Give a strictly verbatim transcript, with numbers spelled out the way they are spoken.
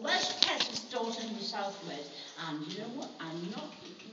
West Passage stores in the southwest. And you know what? I'm not